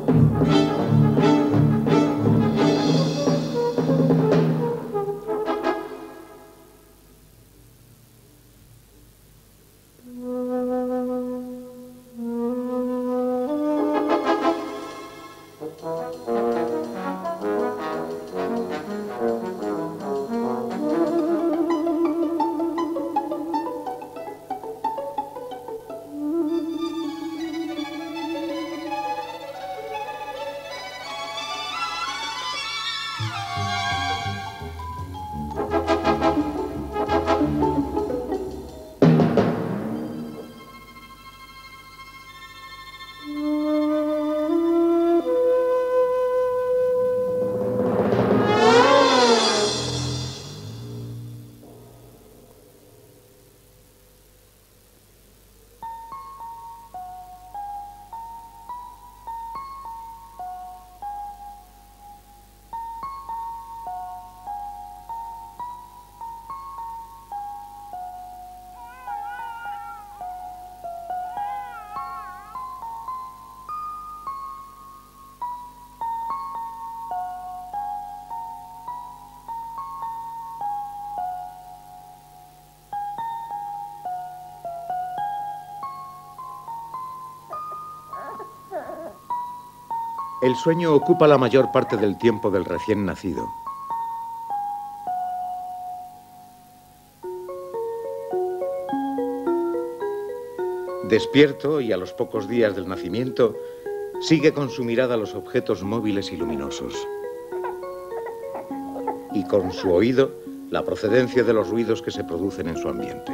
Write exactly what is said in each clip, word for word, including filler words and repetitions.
El sueño ocupa la mayor parte del tiempo del recién nacido. Despierto y a los pocos días del nacimiento, sigue con su mirada los objetos móviles y luminosos. Y con su oído, la procedencia de los ruidos que se producen en su ambiente.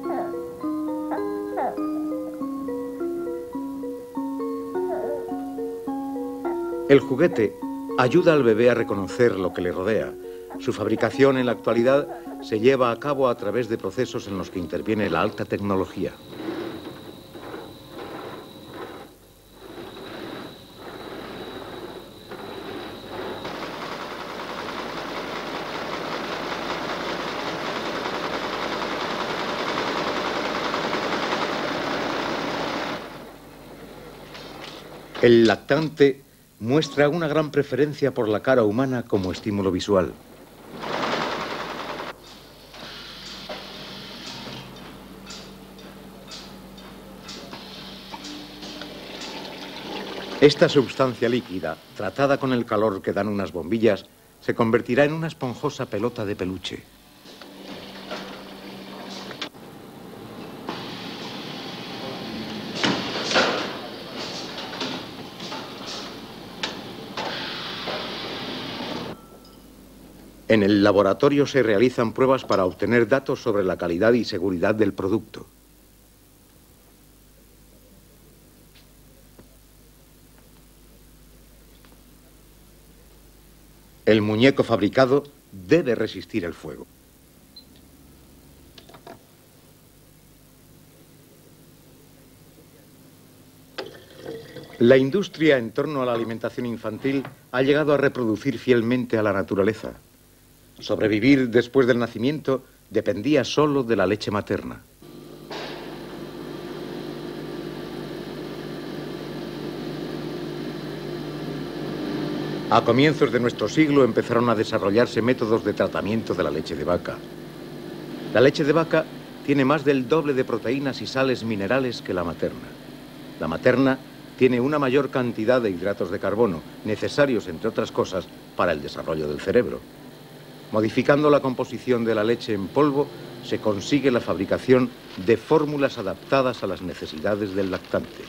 El juguete ayuda al bebé a reconocer lo que le rodea. Su fabricación en la actualidad se lleva a cabo a través de procesos en los que interviene la alta tecnología. El lactante muestra una gran preferencia por la cara humana como estímulo visual. Esta sustancia líquida, tratada con el calor que dan unas bombillas, se convertirá en una esponjosa pelota de peluche. En el laboratorio se realizan pruebas para obtener datos sobre la calidad y seguridad del producto. El muñeco fabricado debe resistir el fuego. La industria en torno a la alimentación infantil ha llegado a reproducir fielmente a la naturaleza. Sobrevivir después del nacimiento dependía solo de la leche materna. A comienzos de nuestro siglo empezaron a desarrollarse métodos de tratamiento de la leche de vaca. La leche de vaca tiene más del doble de proteínas y sales minerales que la materna. La materna tiene una mayor cantidad de hidratos de carbono, necesarios, entre otras cosas, para el desarrollo del cerebro. Modificando la composición de la leche en polvo, se consigue la fabricación de fórmulas adaptadas a las necesidades del lactante.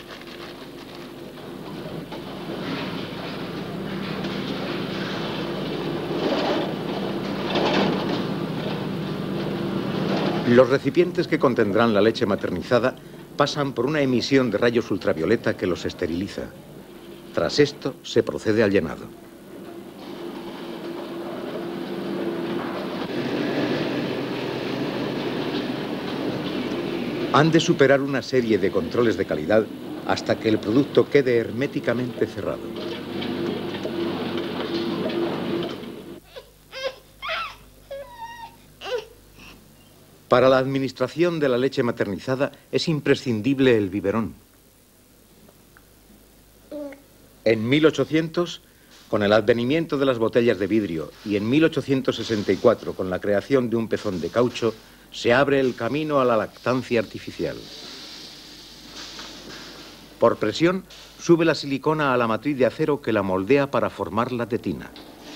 Los recipientes que contendrán la leche maternizada pasan por una emisión de rayos ultravioleta que los esteriliza. Tras esto, se procede al llenado. Han de superar una serie de controles de calidad hasta que el producto quede herméticamente cerrado. Para la administración de la leche maternizada es imprescindible el biberón. En mil ochocientos, con el advenimiento de las botellas de vidrio, y en mil ochocientos sesenta y cuatro, con la creación de un pezón de caucho, se abre el camino a la lactancia artificial. Por presión, sube la silicona a la matriz de acero que la moldea para formar la tetina.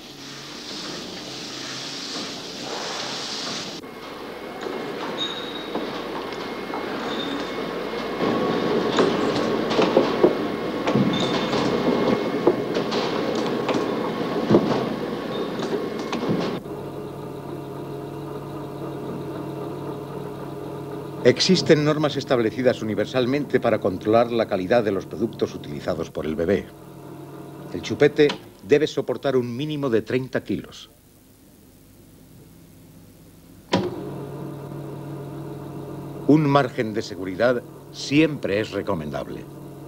Existen normas establecidas universalmente para controlar la calidad de los productos utilizados por el bebé. El chupete debe soportar un mínimo de treinta kilos. Un margen de seguridad siempre es recomendable.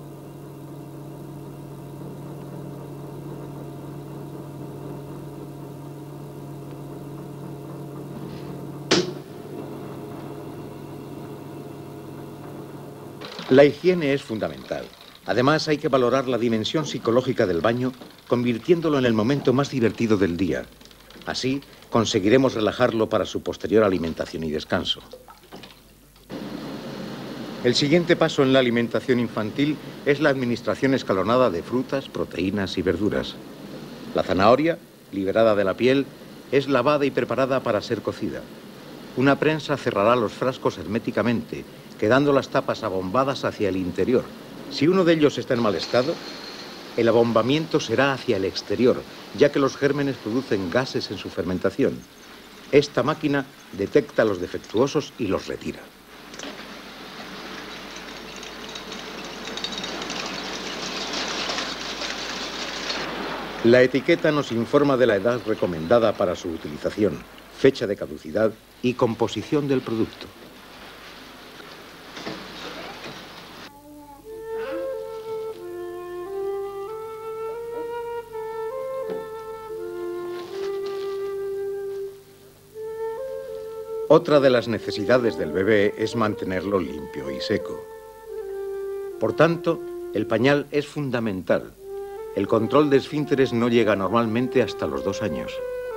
La higiene es fundamental. Además, hay que valorar la dimensión psicológica del baño, convirtiéndolo en el momento más divertido del día. Así, conseguiremos relajarlo para su posterior alimentación y descanso. El siguiente paso en la alimentación infantil es la administración escalonada de frutas, proteínas y verduras. La zanahoria, liberada de la piel, es lavada y preparada para ser cocida. Una prensa cerrará los frascos herméticamente, quedando las tapas abombadas hacia el interior. Si uno de ellos está en mal estado, el abombamiento será hacia el exterior, ya que los gérmenes producen gases en su fermentación. Esta máquina detecta los defectuosos y los retira. La etiqueta nos informa de la edad recomendada para su utilización, fecha de caducidad y composición del producto. Otra de las necesidades del bebé es mantenerlo limpio y seco. Por tanto, el pañal es fundamental. El control de esfínteres no llega normalmente hasta los dos años.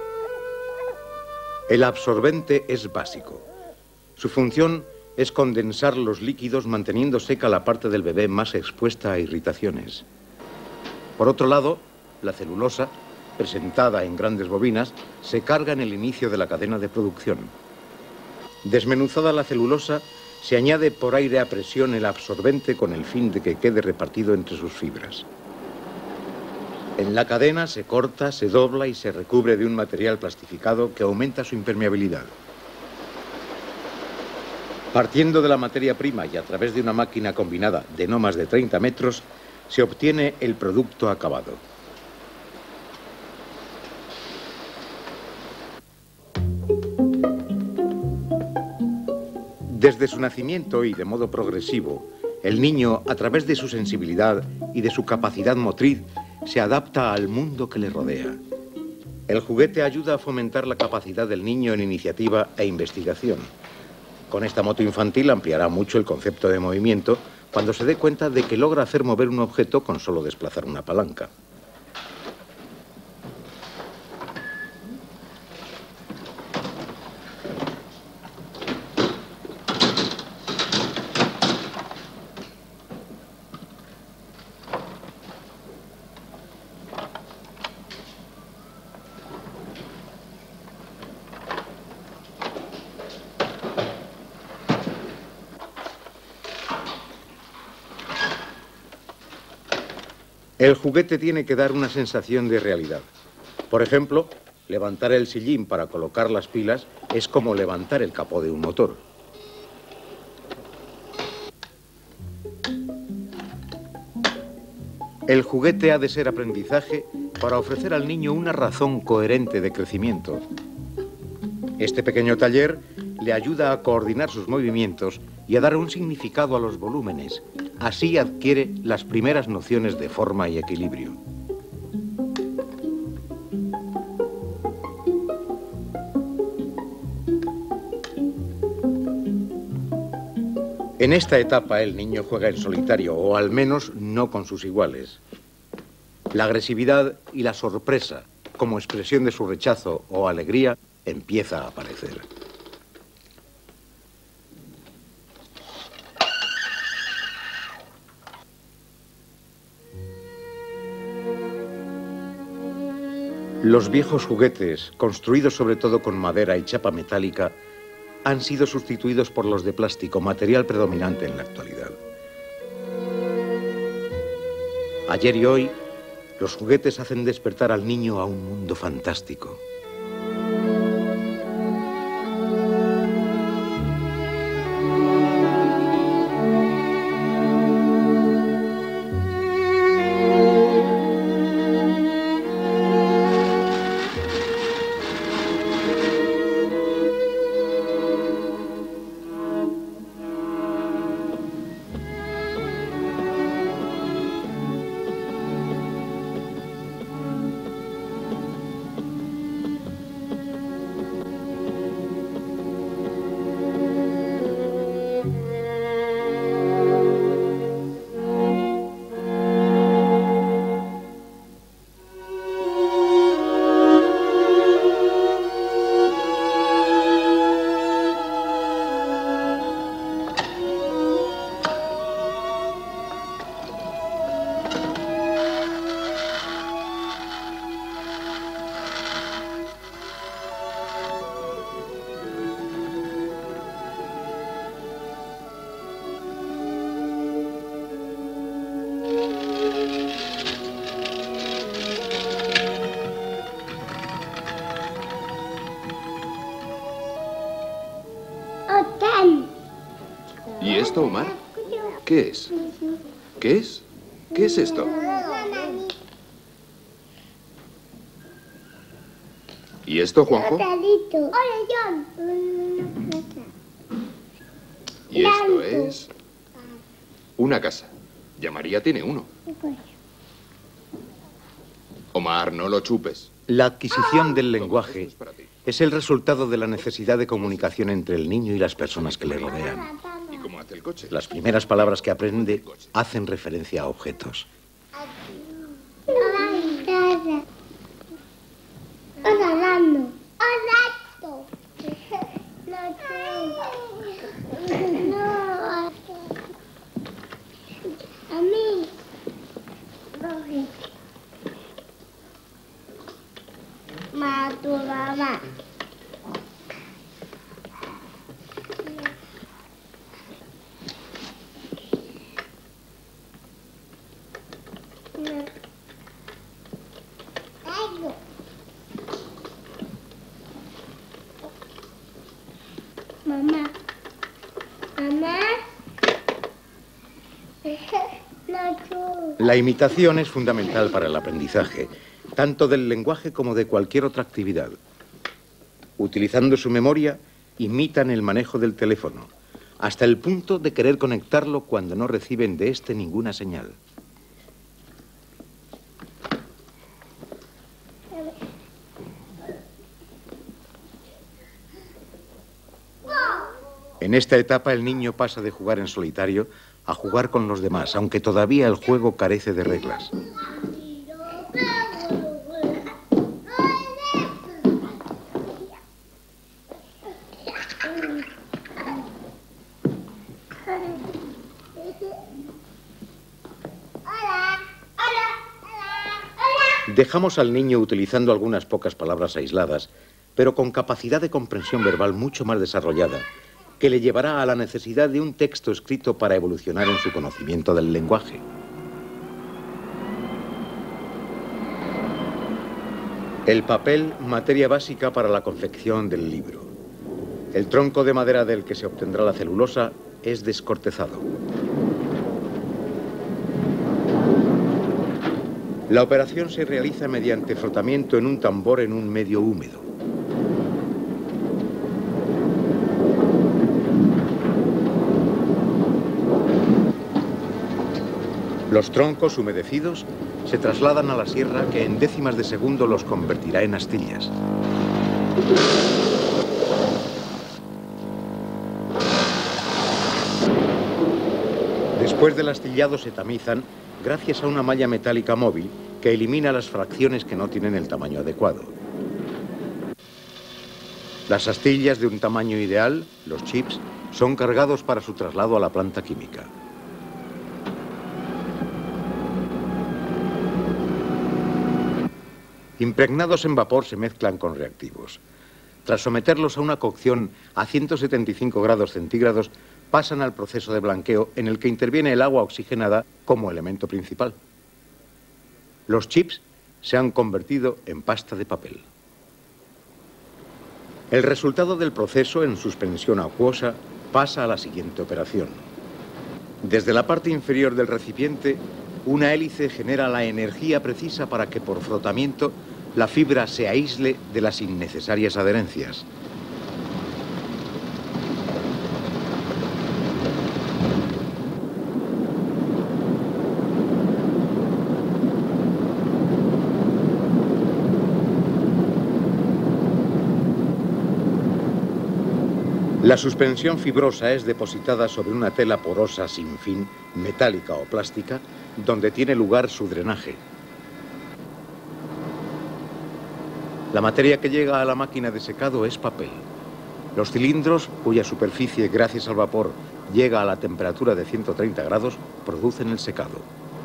El absorbente es básico. Su función es condensar los líquidos manteniendo seca la parte del bebé más expuesta a irritaciones. Por otro lado, la celulosa, presentada en grandes bobinas, se carga en el inicio de la cadena de producción. Desmenuzada la celulosa, se añade por aire a presión el absorbente con el fin de que quede repartido entre sus fibras. En la cadena se corta, se dobla y se recubre de un material plastificado que aumenta su impermeabilidad. Partiendo de la materia prima y a través de una máquina combinada de no más de treinta metros, se obtiene el producto acabado. Desde su nacimiento y de modo progresivo, el niño, a través de su sensibilidad y de su capacidad motriz, se adapta al mundo que le rodea. El juguete ayuda a fomentar la capacidad del niño en iniciativa e investigación. Con esta moto infantil ampliará mucho el concepto de movimiento cuando se dé cuenta de que logra hacer mover un objeto con solo desplazar una palanca. El juguete tiene que dar una sensación de realidad. Por ejemplo, levantar el sillín para colocar las pilas es como levantar el capó de un motor. El juguete ha de ser aprendizaje para ofrecer al niño una razón coherente de crecimiento. Este pequeño taller le ayuda a coordinar sus movimientos y a dar un significado a los volúmenes. Así adquiere las primeras nociones de forma y equilibrio. En esta etapa el niño juega en solitario, o al menos no con sus iguales. La agresividad y la sorpresa, como expresión de su rechazo o alegría, empieza a aparecer. Los viejos juguetes, construidos sobre todo con madera y chapa metálica, han sido sustituidos por los de plástico, material predominante en la actualidad. Ayer y hoy, los juguetes hacen despertar al niño a un mundo fantástico. ¿Y esto, Omar? ¿Qué es? ¿Qué es? ¿Qué es esto? ¿Y esto, Juanjo? Y esto es una casa. Ya María tiene uno. Omar, no lo chupes. La adquisición del lenguaje es el resultado de la necesidad de comunicación entre el niño y las personas que le rodean. ¿Y cómo hace el coche? Las primeras palabras que aprende hacen referencia a objetos. Mamá. Mamá. Mamá. La imitación es fundamental para el aprendizaje, tanto del lenguaje como de cualquier otra actividad. Utilizando su memoria, imitan el manejo del teléfono, hasta el punto de querer conectarlo cuando no reciben de este ninguna señal. En esta etapa el niño pasa de jugar en solitario a jugar con los demás, aunque todavía el juego carece de reglas. Dejamos al niño utilizando algunas pocas palabras aisladas, pero con capacidad de comprensión verbal mucho más desarrollada, que le llevará a la necesidad de un texto escrito para evolucionar en su conocimiento del lenguaje. El papel, materia básica para la confección del libro. El tronco de madera del que se obtendrá la celulosa es descortezado. La operación se realiza mediante frotamiento en un tambor en un medio húmedo. Los troncos humedecidos se trasladan a la sierra que en décimas de segundo los convertirá en astillas. Después del astillado se tamizan gracias a una malla metálica móvil que elimina las fracciones que no tienen el tamaño adecuado. Las astillas de un tamaño ideal, los chips, son cargados para su traslado a la planta química. Impregnados en vapor se mezclan con reactivos. Tras someterlos a una cocción a ciento setenta y cinco grados centígrados, pasan al proceso de blanqueo en el que interviene el agua oxigenada como elemento principal. Los chips se han convertido en pasta de papel. El resultado del proceso en suspensión acuosa pasa a la siguiente operación. Desde la parte inferior del recipiente, una hélice genera la energía precisa para que por frotamiento la fibra se aísle de las innecesarias adherencias. La suspensión fibrosa es depositada sobre una tela porosa sin fin, metálica o plástica, donde tiene lugar su drenaje. La materia que llega a la máquina de secado es papel. Los cilindros, cuya superficie, gracias al vapor, llega a la temperatura de ciento treinta grados, producen el secado.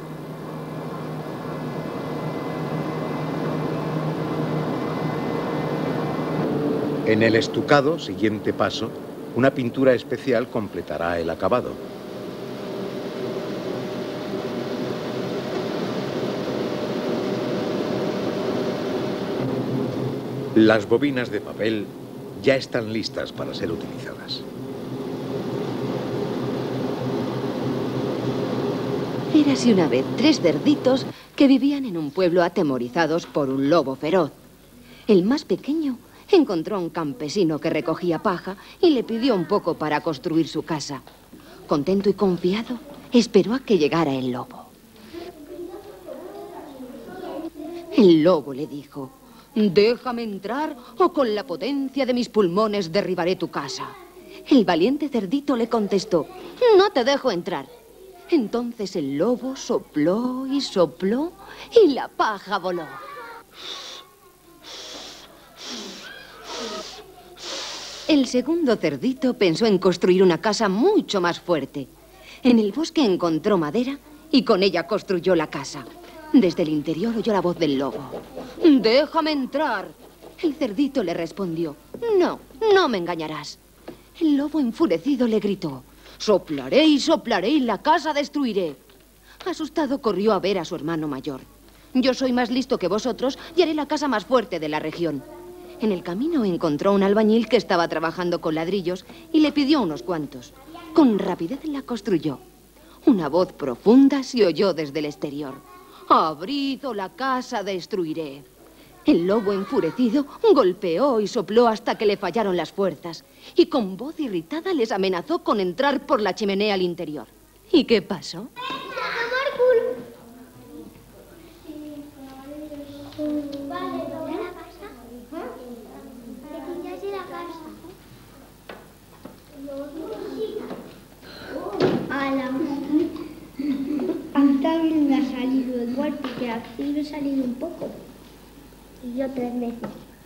En el estucado, siguiente paso, una pintura especial completará el acabado. Las bobinas de papel ya están listas para ser utilizadas. Érase una vez tres cerditos que vivían en un pueblo atemorizados por un lobo feroz. El más pequeño encontró a un campesino que recogía paja y le pidió un poco para construir su casa. Contento y confiado, esperó a que llegara el lobo. El lobo le dijo: «Déjame entrar o con la potencia de mis pulmones derribaré tu casa». El valiente cerdito le contestó: «No te dejo entrar». Entonces el lobo sopló y sopló y la paja voló. El segundo cerdito pensó en construir una casa mucho más fuerte. En el bosque encontró madera y con ella construyó la casa. Desde el interior oyó la voz del lobo. «Déjame entrar». El cerdito le respondió: «No, no me engañarás». El lobo enfurecido le gritó: «Soplaré y soplaré y la casa destruiré». Asustado corrió a ver a su hermano mayor. «Yo soy más listo que vosotros y haré la casa más fuerte de la región». En el camino encontró un albañil que estaba trabajando con ladrillos y le pidió unos cuantos. Con rapidez la construyó. Una voz profunda se oyó desde el exterior: «Abrid o la casa destruiré». El lobo, enfurecido, golpeó y sopló hasta que le fallaron las fuerzas y con voz irritada les amenazó con entrar por la chimenea al interior. ¿Y qué pasó? A mí también me ha salido igual, porque aquí me ha salido un poco. Y yo tres veces.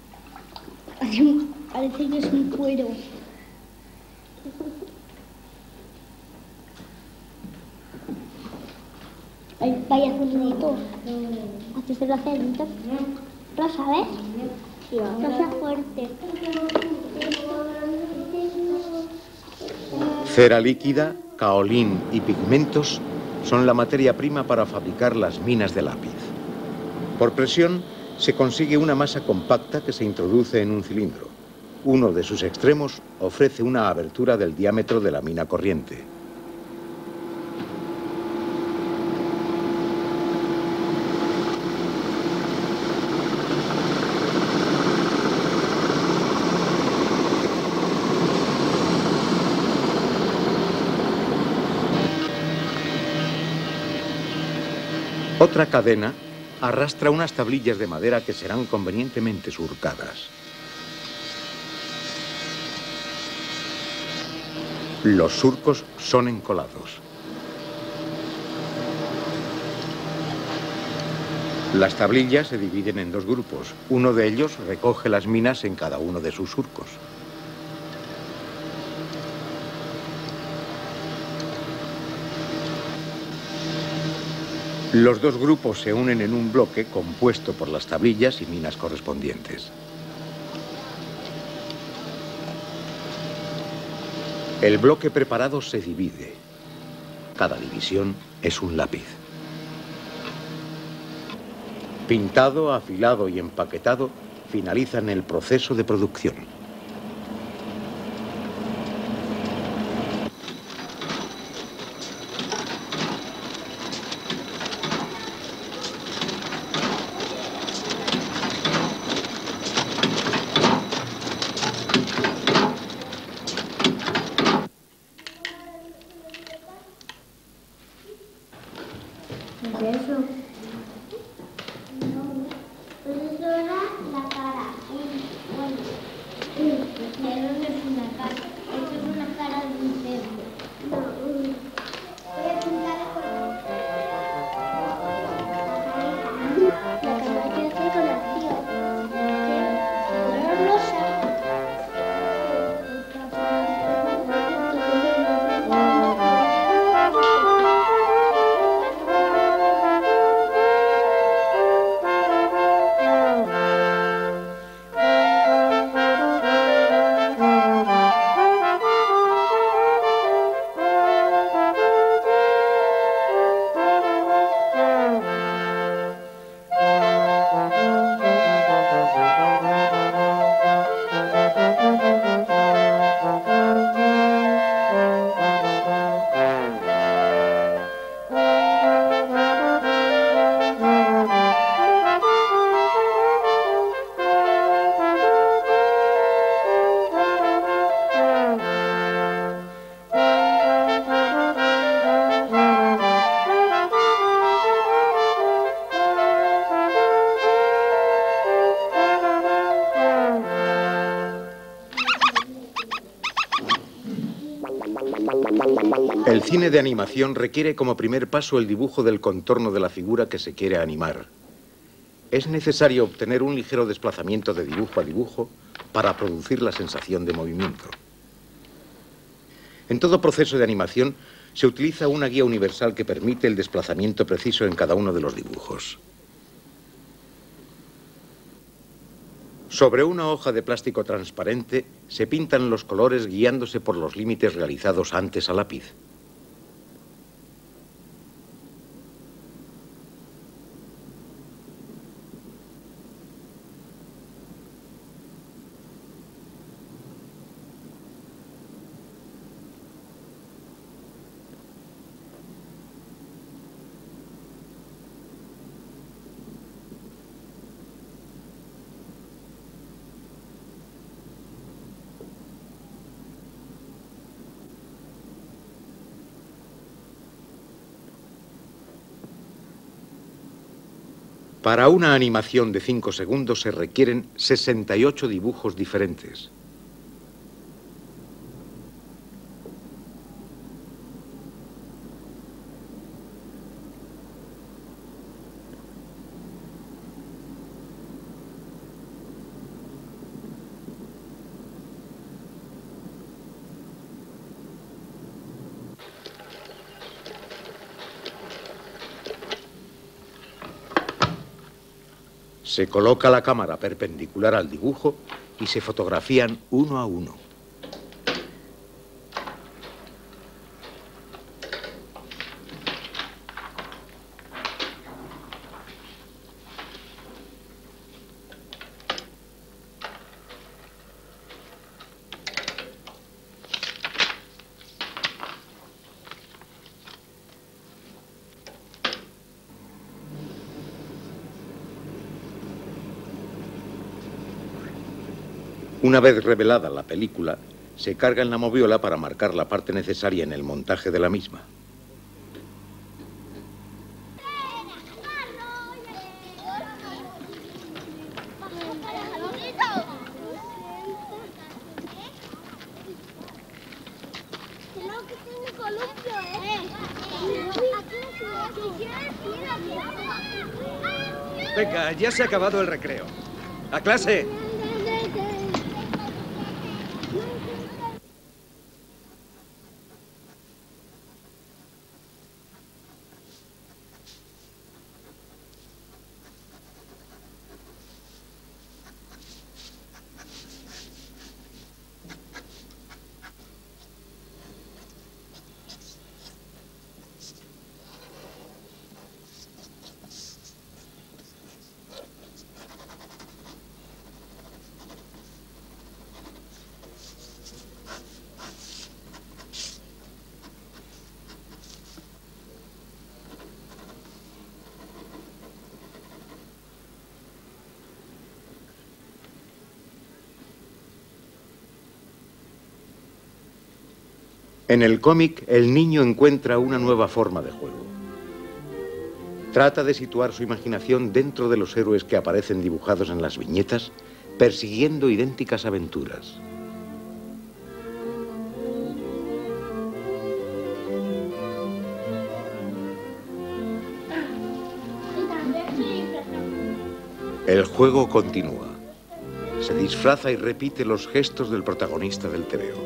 Parece que es un cuero. Ay, vaya cerdito. Aquí se lo hace cerdito. Rosa, ¿ves? Rosa fuerte. Cera líquida, caolín y pigmentos son la materia prima para fabricar las minas de lápiz. Por presión se consigue una masa compacta que se introduce en un cilindro. Uno de sus extremos ofrece una abertura del diámetro de la mina corriente. Otra cadena arrastra unas tablillas de madera que serán convenientemente surcadas. Los surcos son encolados. Las tablillas se dividen en dos grupos. Uno de ellos recoge las minas en cada uno de sus surcos. Los dos grupos se unen en un bloque compuesto por las tablillas y minas correspondientes. El bloque preparado se divide. Cada división es un lápiz. Pintado, afilado y empaquetado, finalizan el proceso de producción. El cine de animación requiere como primer paso el dibujo del contorno de la figura que se quiere animar. Es necesario obtener un ligero desplazamiento de dibujo a dibujo para producir la sensación de movimiento. En todo proceso de animación se utiliza una guía universal que permite el desplazamiento preciso en cada uno de los dibujos. Sobre una hoja de plástico transparente se pintan los colores guiándose por los límites realizados antes a lápiz. Para una animación de cinco segundos se requieren sesenta y ocho dibujos diferentes. Se coloca la cámara perpendicular al dibujo y se fotografían uno a uno. Una vez revelada la película, se carga en la moviola para marcar la parte necesaria en el montaje de la misma. Aquí Venga, ya se ha acabado el recreo. ¡A clase! En el cómic, el niño encuentra una nueva forma de juego. Trata de situar su imaginación dentro de los héroes que aparecen dibujados en las viñetas, persiguiendo idénticas aventuras. El juego continúa. Se disfraza y repite los gestos del protagonista del tebeo.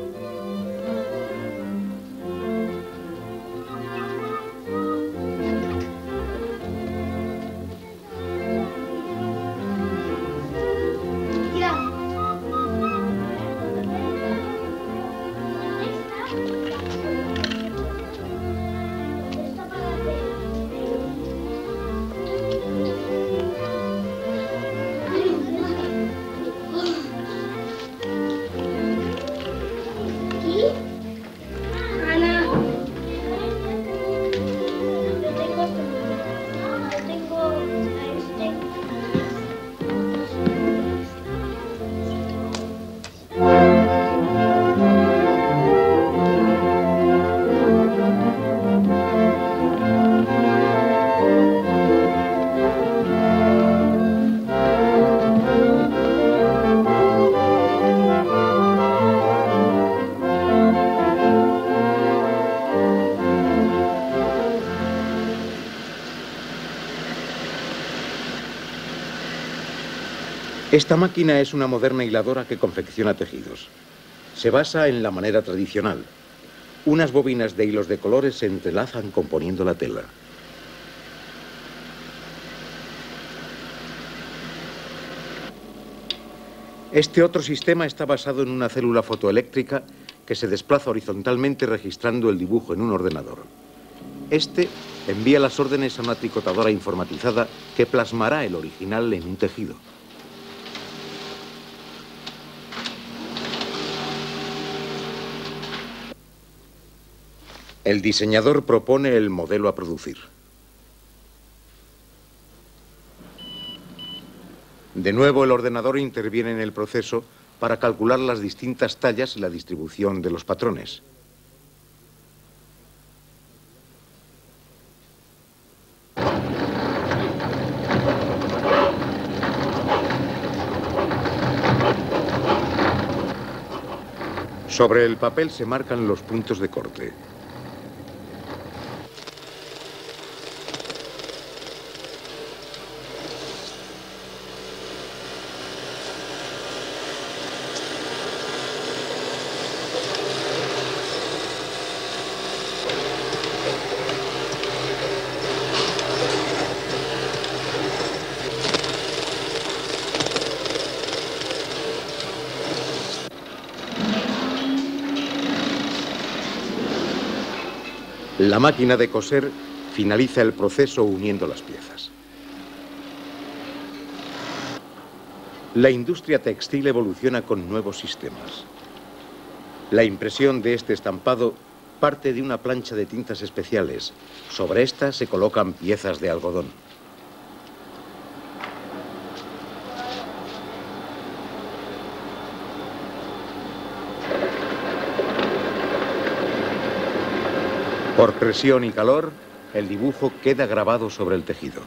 Esta máquina es una moderna hiladora que confecciona tejidos. Se basa en la manera tradicional. Unas bobinas de hilos de colores se entrelazan componiendo la tela. Este otro sistema está basado en una célula fotoeléctrica que se desplaza horizontalmente registrando el dibujo en un ordenador. Este envía las órdenes a una tricotadora informatizada que plasmará el original en un tejido. El diseñador propone el modelo a producir. De nuevo, el ordenador interviene en el proceso para calcular las distintas tallas y la distribución de los patrones. Sobre el papel se marcan los puntos de corte. La máquina de coser finaliza el proceso uniendo las piezas. La industria textil evoluciona con nuevos sistemas. La impresión de este estampado parte de una plancha de tintas especiales. Sobre esta se colocan piezas de algodón. Por presión y calor, el dibujo queda grabado sobre el tejido.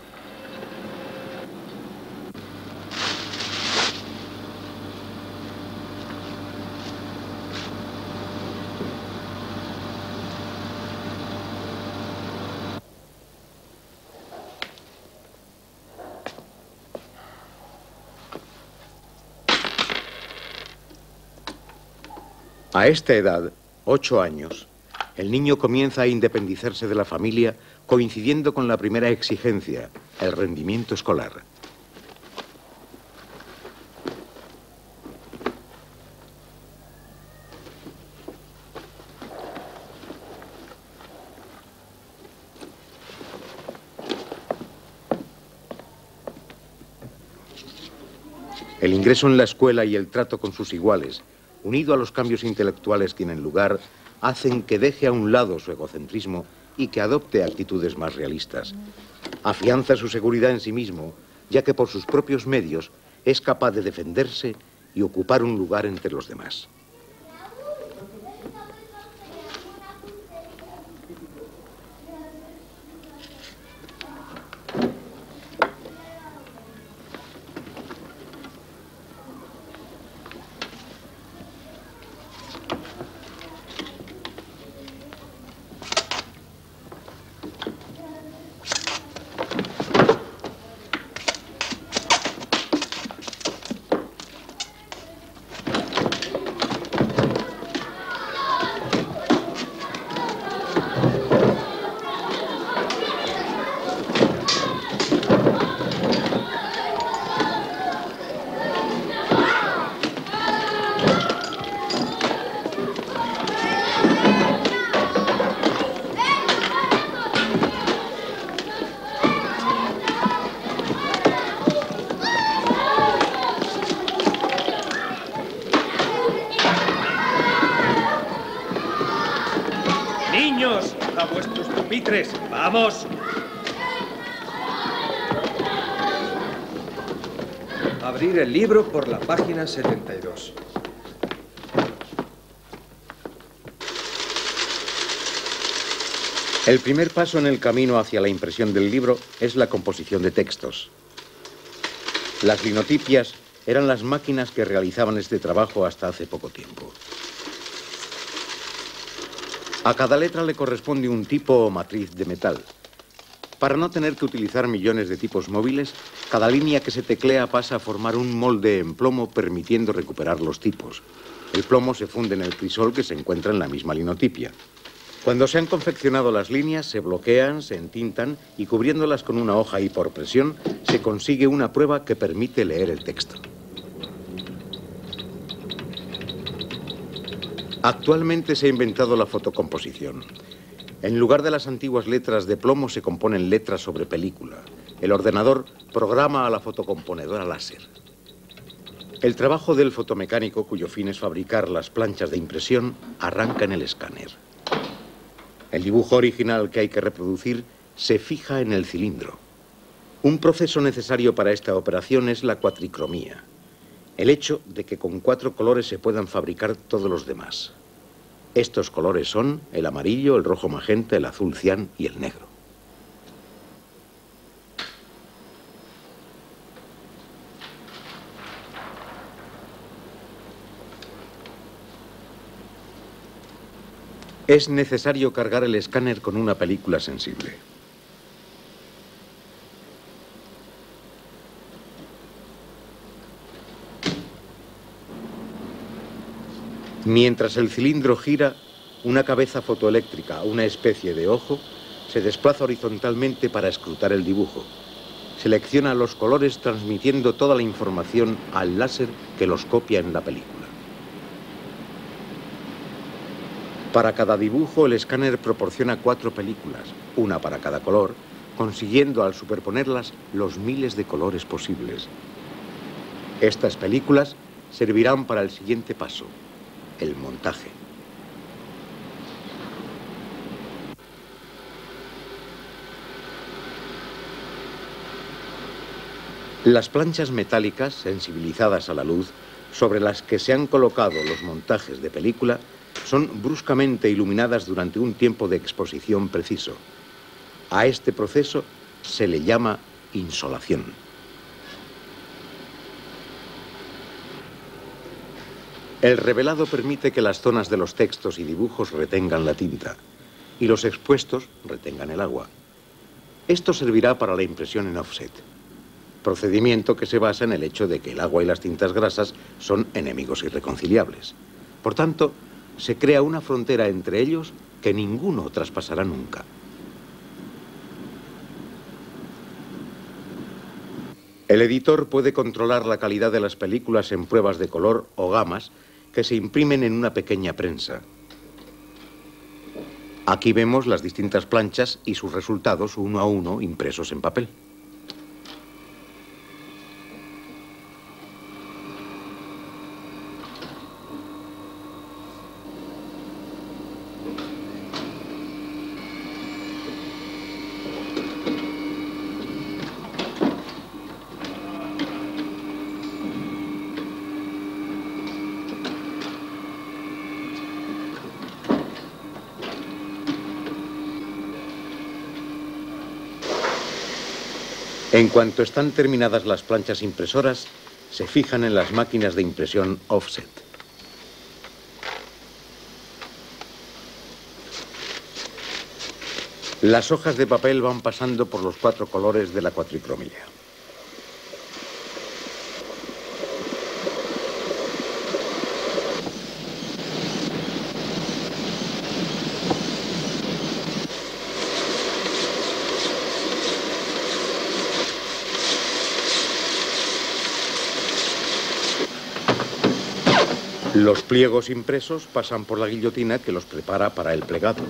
A esta edad, ocho años, el niño comienza a independizarse de la familia, coincidiendo con la primera exigencia, el rendimiento escolar. El ingreso en la escuela y el trato con sus iguales, unido a los cambios intelectuales que tienen lugar, hacen que deje a un lado su egocentrismo y que adopte actitudes más realistas. Afianza su seguridad en sí mismo, ya que por sus propios medios es capaz de defenderse y ocupar un lugar entre los demás. Niños, a vuestros pupitres, ¡vamos! Abrir el libro por la página setenta y dos. El primer paso en el camino hacia la impresión del libro es la composición de textos. Las linotipias eran las máquinas que realizaban este trabajo hasta hace poco tiempo. A cada letra le corresponde un tipo o matriz de metal. Para no tener que utilizar millones de tipos móviles, cada línea que se teclea pasa a formar un molde en plomo, permitiendo recuperar los tipos. El plomo se funde en el crisol que se encuentra en la misma linotipia. Cuando se han confeccionado las líneas, se bloquean, se entintan y cubriéndolas con una hoja y por presión, se consigue una prueba que permite leer el texto. Actualmente se ha inventado la fotocomposición. En lugar de las antiguas letras de plomo se componen letras sobre película. El ordenador programa a la fotocomponedora láser. El trabajo del fotomecánico, cuyo fin es fabricar las planchas de impresión, arranca en el escáner. El dibujo original que hay que reproducir se fija en el cilindro. Un proceso necesario para esta operación es la cuatricromía. El hecho de que con cuatro colores se puedan fabricar todos los demás. Estos colores son el amarillo, el rojo magenta, el azul cian y el negro. Es necesario cargar el escáner con una película sensible. Mientras el cilindro gira, una cabeza fotoeléctrica, una especie de ojo, se desplaza horizontalmente para escrutar el dibujo. Selecciona los colores transmitiendo toda la información al láser que los copia en la película. Para cada dibujo, el escáner proporciona cuatro películas, una para cada color, consiguiendo al superponerlas los miles de colores posibles. Estas películas servirán para el siguiente paso, el montaje. Las planchas metálicas, sensibilizadas a la luz, sobre las que se han colocado los montajes de película, son bruscamente iluminadas durante un tiempo de exposición preciso. A este proceso se le llama insolación. El revelado permite que las zonas de los textos y dibujos retengan la tinta y los expuestos retengan el agua. Esto servirá para la impresión en offset, procedimiento que se basa en el hecho de que el agua y las tintas grasas son enemigos irreconciliables. Por tanto, se crea una frontera entre ellos que ninguno traspasará nunca. El editor puede controlar la calidad de las películas en pruebas de color o gamas que se imprimen en una pequeña prensa. Aquí vemos las distintas planchas y sus resultados uno a uno impresos en papel. En cuanto están terminadas las planchas impresoras, se fijan en las máquinas de impresión offset. Las hojas de papel van pasando por los cuatro colores de la cuatricromía. Los pliegos impresos pasan por la guillotina que los prepara para el plegado.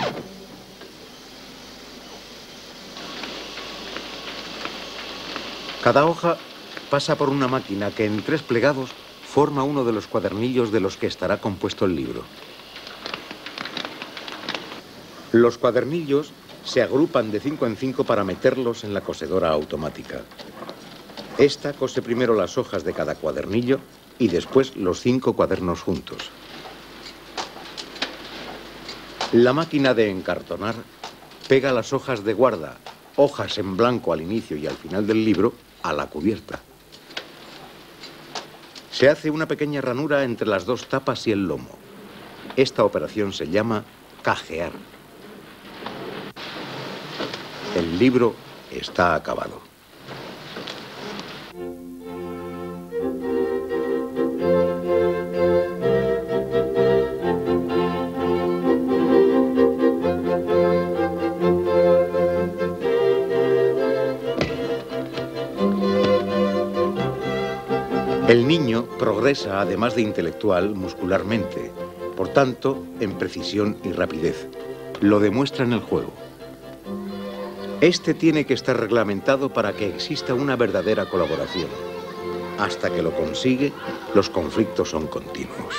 Cada hoja pasa por una máquina que en tres plegados forma uno de los cuadernillos de los que estará compuesto el libro. Los cuadernillos se agrupan de cinco en cinco para meterlos en la cosedora automática. Esta cose primero las hojas de cada cuadernillo y después los cinco cuadernos juntos. La máquina de encartonar pega las hojas de guarda, hojas en blanco al inicio y al final del libro, a la cubierta. Se hace una pequeña ranura entre las dos tapas y el lomo. Esta operación se llama cajear. El libro está acabado. El niño progresa, además de intelectual, muscularmente, por tanto, en precisión y rapidez. Lo demuestra en el juego. Este tiene que estar reglamentado para que exista una verdadera colaboración. Hasta que lo consigue, los conflictos son continuos.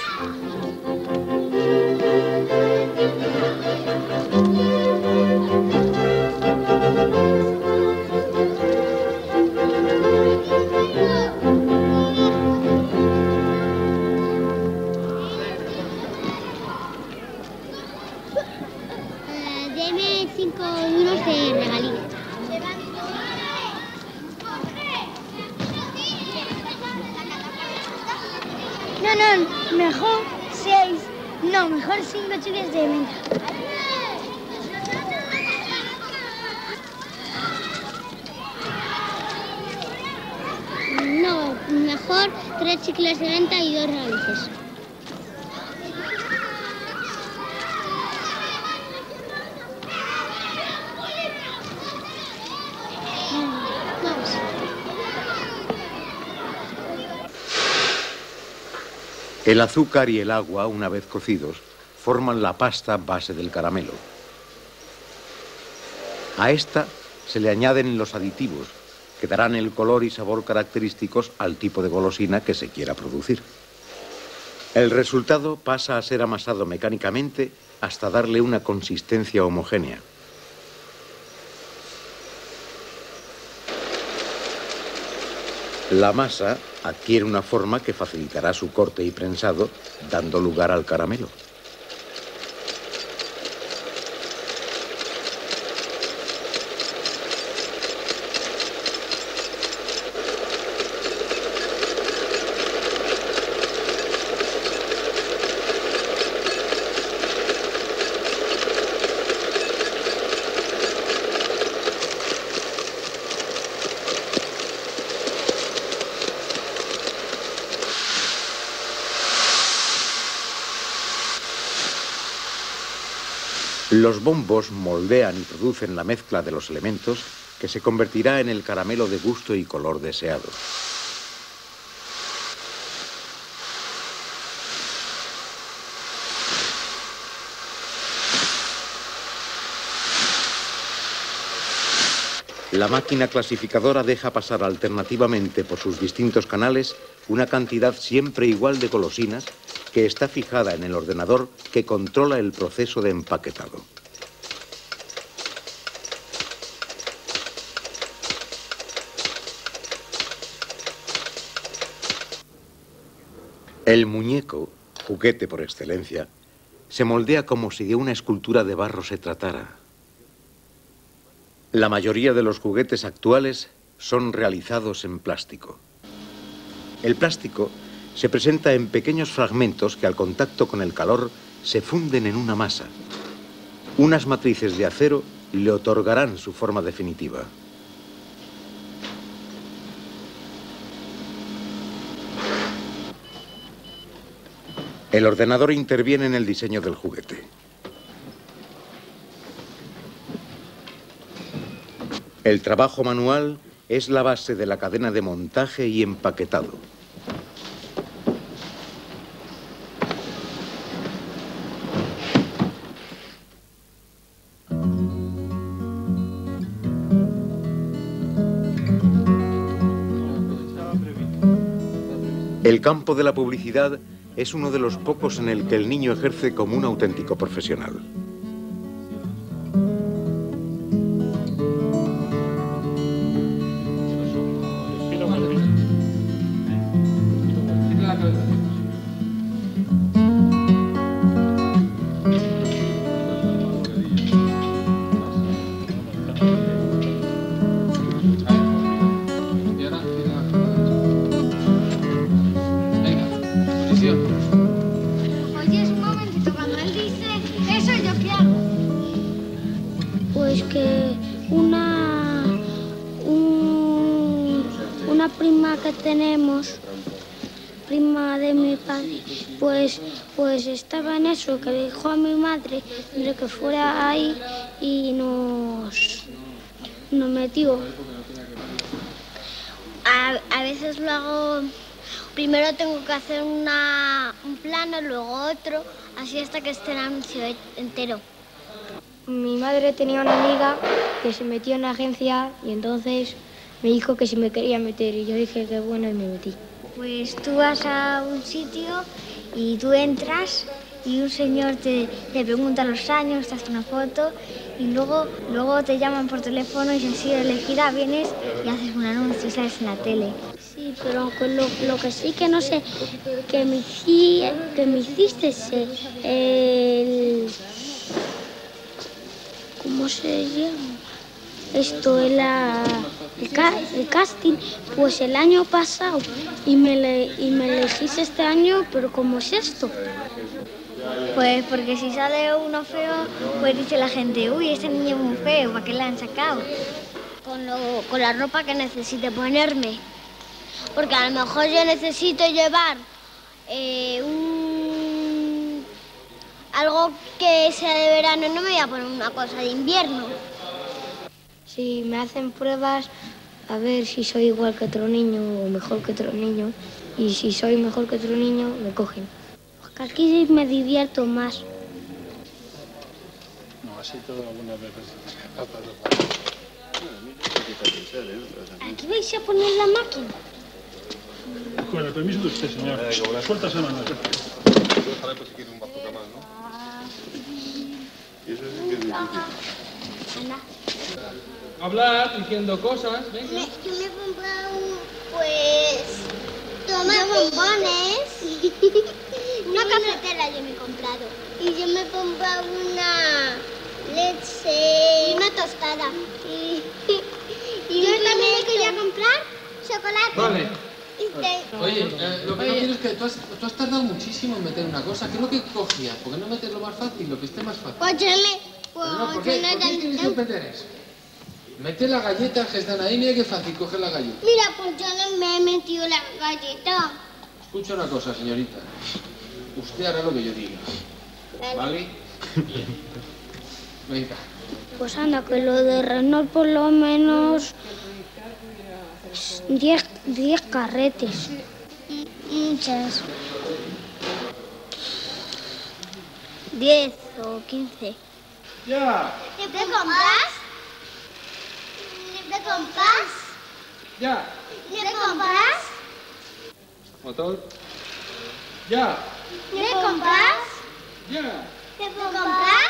Mejor seis, no, mejor cinco chicles de menta. No, mejor tres chicles de menta y dos raíces. Vamos. El azúcar y el agua, una vez cocidos, forman la pasta base del caramelo. A esta se le añaden los aditivos, que darán el color y sabor característicos al tipo de golosina que se quiera producir. El resultado pasa a ser amasado mecánicamente hasta darle una consistencia homogénea. La masa adquiere una forma que facilitará su corte y prensado, dando lugar al caramelo. Los bombos moldean y producen la mezcla de los elementos que se convertirá en el caramelo de gusto y color deseado. La máquina clasificadora deja pasar alternativamente por sus distintos canales una cantidad siempre igual de golosinas que está fijada en el ordenador que controla el proceso de empaquetado. El muñeco, juguete por excelencia, se moldea como si de una escultura de barro se tratara. La mayoría de los juguetes actuales son realizados en plástico. El plástico se presenta en pequeños fragmentos que al contacto con el calor se funden en una masa. Unas matrices de acero le otorgarán su forma definitiva. El ordenador interviene en el diseño del juguete. El trabajo manual es la base de la cadena de montaje y empaquetado. El campo de la publicidad es uno de los pocos en el que el niño ejerce como un auténtico profesional. Oye, un momentito, cuando él dice eso, ¿yo qué hago? Pues que una, un, una prima que tenemos, prima de mi padre, pues, pues estaba en eso, que le dijo a mi madre de que fuera ahí y nos, nos metió. A, a veces lo hago. Primero tengo que hacer una, un plano, luego otro, así hasta que esté el anuncio entero. Mi madre tenía una amiga que se metió en la agencia y entonces me dijo que si me quería meter y yo dije que bueno y me metí. Pues tú vas a un sitio y tú entras y un señor te, te pregunta los años, te hace una foto y luego, luego te llaman por teléfono y si has sido elegida vienes y haces un anuncio y sales en la tele. Sí, pero con lo, lo que sí que no sé, que me, que me hiciste ese, el... ¿Cómo se llama? Esto, el, el, el casting, pues el año pasado y me, le, y me lo hiciste este año, pero ¿cómo es esto? Pues porque si sale uno feo, pues dice la gente, uy, ese niño es muy feo, ¿para qué le han sacado? Con, lo, con la ropa que necesite ponerme. Porque a lo mejor yo necesito llevar eh, un... algo que sea de verano, no me voy a poner una cosa de invierno. Si me hacen pruebas, a ver si soy igual que otro niño o mejor que otro niño. Y si soy mejor que otro niño, me cogen. Porque aquí me divierto más. No, así todo algunas veces. ¿Aquí vais a poner la máquina? Con el permiso de usted, señor. Suelta esa mano. Déjale pues si quiere un bazooka más, ¿no? Y eso sí que es difícil. Anda. Hablar, diciendo cosas, venga. Me, yo me he comprado, pues, toma bombones. Una cafetera yo me he comprado. Y yo me he comprado una leche. Y una tostada. Y, y yo también me quería comprar chocolate. Vale. Oye, eh, lo que no quiero es que tú has, tú has tardado muchísimo en meter una cosa. ¿Qué es lo que cogías? ¿Por qué no metes lo más fácil, lo que esté más fácil? Pues yo me... Pues Pero no, ¿por qué, ¿por qué tienes que meter eso? Mete las galletas que están ahí, mira qué fácil, coge las galletas. Mira, pues yo no me he metido la galleta. Escucha una cosa, señorita. Usted hará lo que yo diga. Vale. ¿Vale? Venga. Pues anda, que lo de Renault por lo menos diez, diez carretes. Muchas. Diez o quince. Ya. ¿Te compras? ¿Te compras? Ya. ¿Te compras? Motor. Ya. ¿Te compras? Ya. ¿Te compras?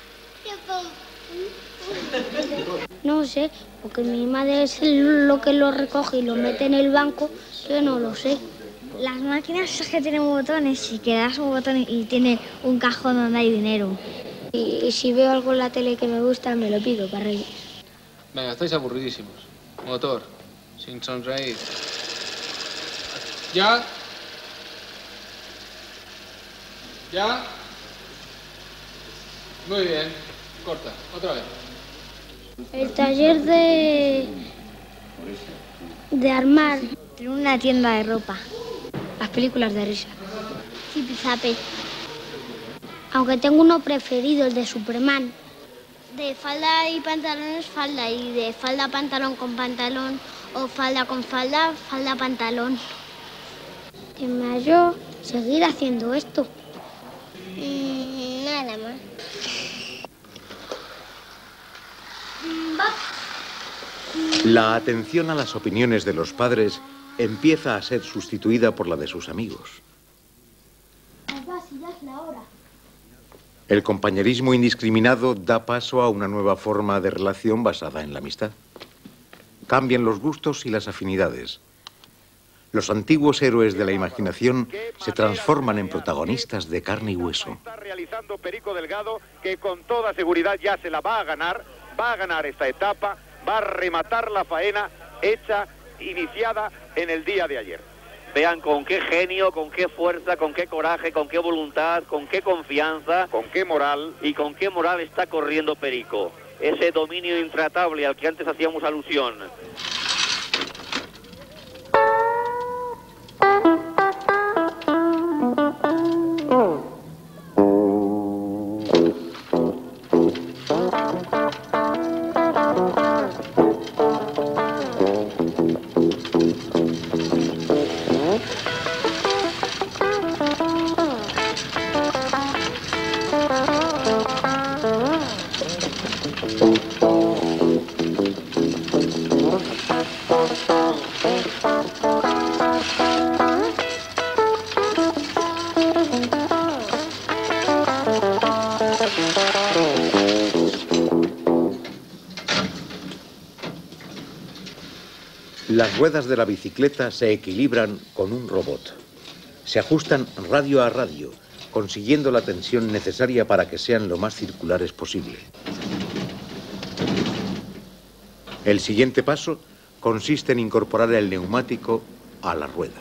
No sé, porque mi madre es lo que lo recoge y lo mete en el banco, yo no lo sé. Las máquinas es que tienen botones y que das un botón y tiene un cajón donde hay dinero. Y, y si veo algo en la tele que me gusta, me lo pido para Reyes. Venga, estáis aburridísimos. Motor. Sin sonreír. ¿Ya? ¿Ya? Muy bien. Corta. Otra vez. El taller de... de armar. Tiene una tienda de ropa. Las películas de risa. Zipizape. Aunque tengo uno preferido, el de Superman. De falda y pantalones, falda. Y de falda, pantalón con pantalón. O falda con falda, falda, pantalón. Que me hallo seguir haciendo esto. Mm, nada más. La atención a las opiniones de los padres empieza a ser sustituida por la de sus amigos. El compañerismo indiscriminado da paso a una nueva forma de relación basada en la amistad. Cambian los gustos y las afinidades. Los antiguos héroes de la imaginación se transforman en protagonistas de carne y hueso. Está realizando Perico Delgado, que con toda seguridad ya se la va a ganar, va a ganar esta etapa, va a rematar la faena hecha, iniciada en el día de ayer. Vean con qué genio, con qué fuerza, con qué coraje, con qué voluntad, con qué confianza, con qué moral y con qué moral está corriendo Perico. Ese dominio intratable al que antes hacíamos alusión. Las ruedas de la bicicleta se equilibran con un robot. Se ajustan radio a radio, consiguiendo la tensión necesaria para que sean lo más circulares posible. El siguiente paso consiste en incorporar el neumático a la rueda.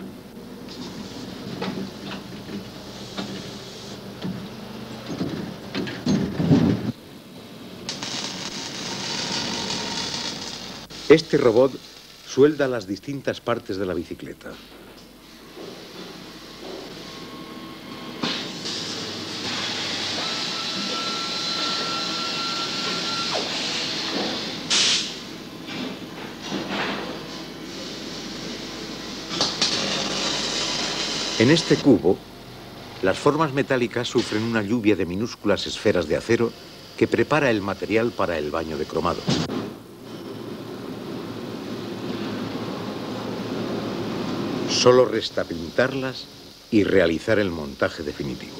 Este robot suelda las distintas partes de la bicicleta. En este cubo, las formas metálicas sufren una lluvia de minúsculas esferas de acero que prepara el material para el baño de cromado. Solo resta pintarlas y realizar el montaje definitivo.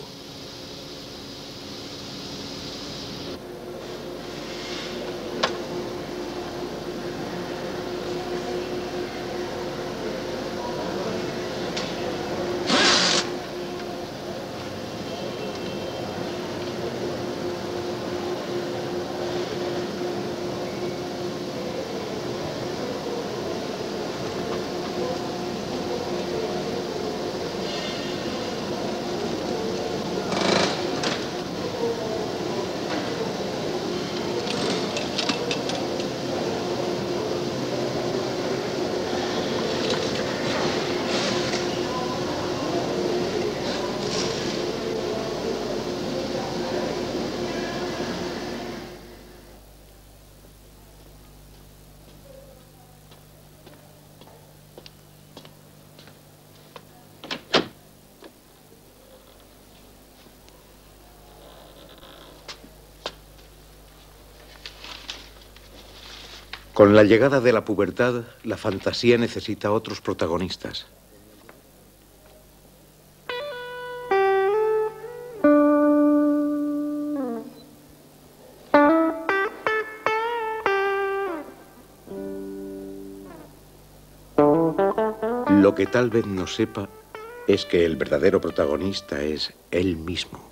Con la llegada de la pubertad, la fantasía necesita otros protagonistas. Lo que tal vez no sepa es que el verdadero protagonista es él mismo.